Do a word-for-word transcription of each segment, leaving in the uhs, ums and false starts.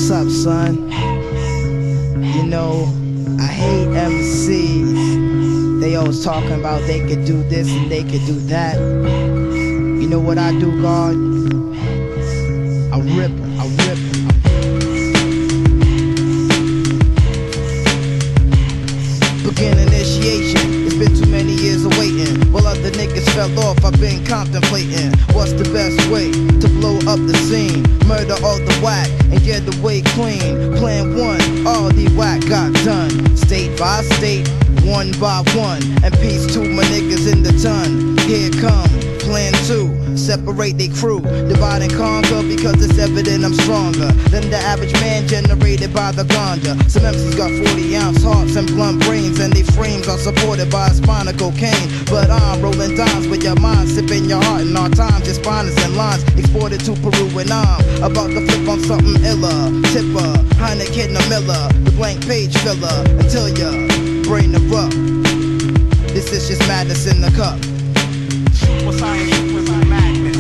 What's up, son? You know, I hate M Cs. They always talking about they could do this and they could do that. You know what I do, God? I rip 'em, I rip 'em. Begin initiation. It's been too many years of waiting. While other niggas fell off, I've been contemplating what's the best way to blow up the scene. Murder all the whack and get the way clean. Plan one, all the whack got done. State by state, one by one. And peace to my niggas in the ton. Here come plan two, separate they crew. Divide and conquer because it's evident I'm stronger than the average man generated by the ganja. Some M Cs got forty ounce hearts and blunt brains, and they frames are supported by a spine of cocaine. But I'm rolling dimes with your mind, sipping your heart in our time. Just finest and lines exported to Peru, and I'm about to flip on something iller. Tipper, Heineken or Miller, the blank page filler until your brain erupt. This is just madness in the cup. Super science with madness.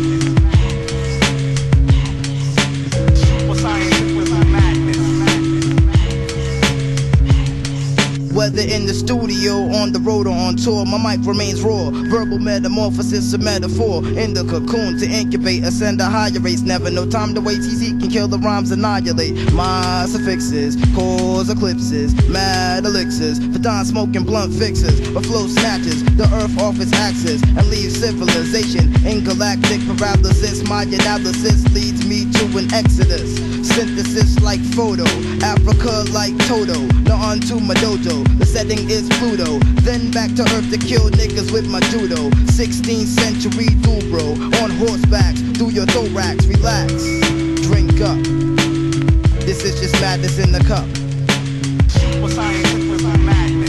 Super science with madness. Whether in the studio, on the road, or on tour, my mic remains raw. Verbal metamorphosis, a metaphor in the cocoon to incubate, ascend a higher race. Never no time to wait. T Z can kill the rhymes, annihilate my suffixes, cause eclipses, mad elixirs for dawn smoking blunt fixes. But flow snatches the earth off its axis and leaves civilization in galactic paralysis. My analysis leads me to an exodus. Synthesis like photo, Africa like Toto. Now onto my dojo, the setting is Pluto. Then back to earth to kill niggas with my judo. sixteenth century Dubro, on horseback, through your thorax. Relax, drink up. This is just madness in the cup. Super science with madness.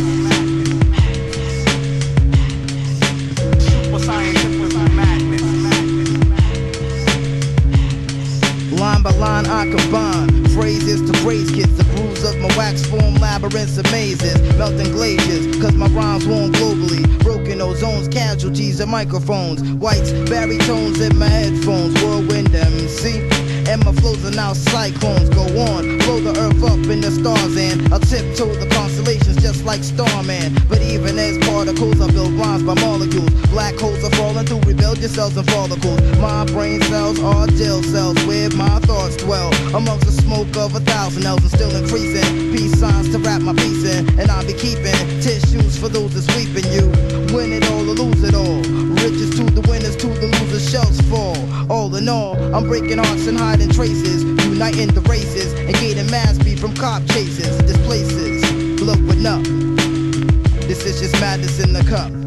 Super science with madness. Line by line I combine phrases to praise kids. The grooves of my wax form labyrinths of mazes, melting glaciers, cause my rhymes warm globally. Broken ozones, casualties of microphones, whites, baritones in my headphones. Whirlwind M C, and my flows are now cyclones. Go on, blow the earth up in the stars, and I'll tiptoe the constellations just like Starman. But even as particles, I build rhymes by molecules. Black holes are falling through rebellious cells and follicles. My brain cells are jail cells where my thoughts dwell, amongst the smoke of a thousand elves, and still increasing. Peace signs to wrap my peace in, and I'll be keeping tissues for those that's weeping. You win it all or lose it all. Riches to the winners, to the losers, shells fall. All in all, I'm breaking hearts and hiding traces, uniting the races and gaining mass speed from cop chases. This place is blowing up. This is just madness in the cup.